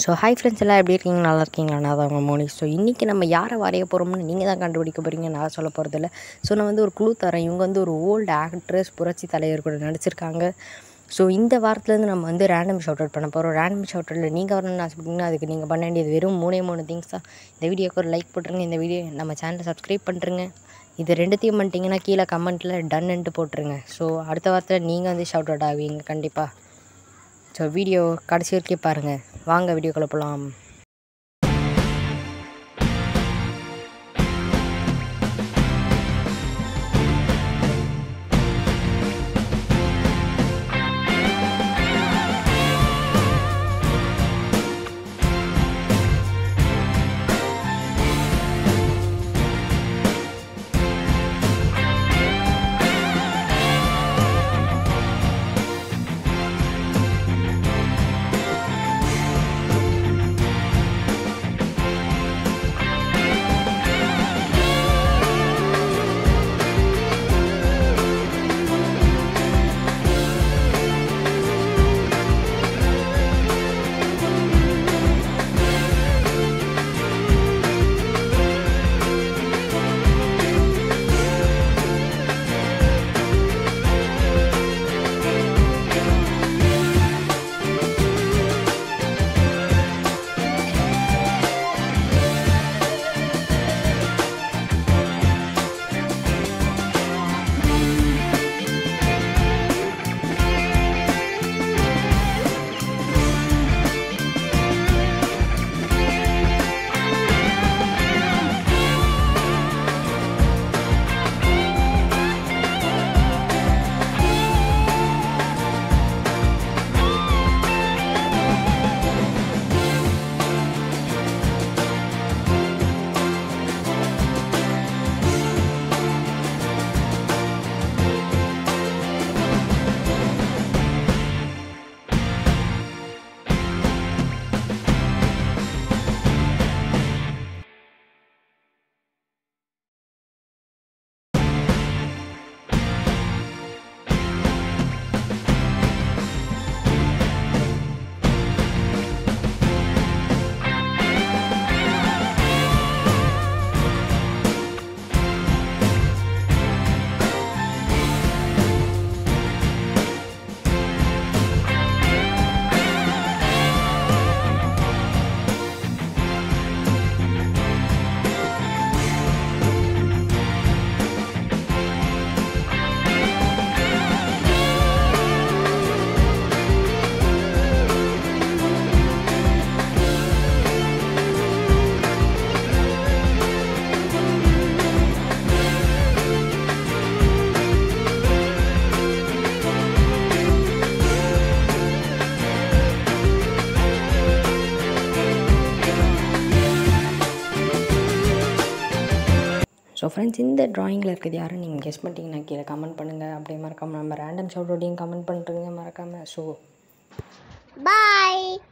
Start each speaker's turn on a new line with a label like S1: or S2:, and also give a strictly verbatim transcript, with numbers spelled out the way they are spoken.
S1: So hi friends எல்லாம் எப்படி இருக்கீங்க? நல்லா இருக்கீங்களா? நான் தான் உங்கள் மோனி. ஸோ இன்றைக்கி நம்ம யாரை வரைய போகிறோம்னு நீங்கள் தான் கண்டுபிடிக்க போகிறீங்க, நான் சொல்ல போகிறதில்ல. ஸோ நான் வந்து ஒரு க்ளூ தரேன். இவங்க வந்து ஒரு ஓல்டு ஆக்ட்ரஸ், புரட்சி தலைவர் கூட நடிச்சிருக்காங்க. ஸோ இந்த வாரத்துலேருந்து நம்ம வந்து ரேண்டம் ஷவுட் அவுட் பண்ண போகிறோம். ரேண்டம் ஷவுட் அவுட்டில் நீங்கள் வரணும்னு ஆசைப்பட்டீங்கன்னா அதுக்கு நீங்கள் பண்ண வேண்டியது வெறும் மூணே மூணு திங்ஸ் தான். இந்த வீடியோக்கு ஒரு லைக் போட்டுருங்க, இந்த வீடியோ நம்ம சேனலை சப்ஸ்கிரைப் பண்ணுறங்க. இது ரெண்டுத்தையும் பண்ணிட்டீங்கன்னா கீழே கமெண்ட்டில் டன்னுன்ட்டு போட்டுருங்க. ஸோ அடுத்த வாரத்தில் நீங்கள் வந்து ஷவுட் அவுட் ஆவீங்க கண்டிப்பாக. ஸோ வீடியோ கடைசி வரைக்கும் பாருங்கள். வாங்க வீடியோக்குள்ள போகலாம். ஸோ ஃப்ரெண்ட்ஸ், இந்த ட்ராயிங்கில் இருக்கிறது யாரும் நீங்கள் கெஸ் பண்ணிட்டீங்கன்னா கீழே கமெண்ட் பண்ணுங்கள். அப்படியே மறக்காமல் நம்ம ரேண்டம் ஷவுட் அவுட்டையும் கமெண்ட் பண்ணுறீங்க மறக்காமல். ஸோ
S2: பாய்.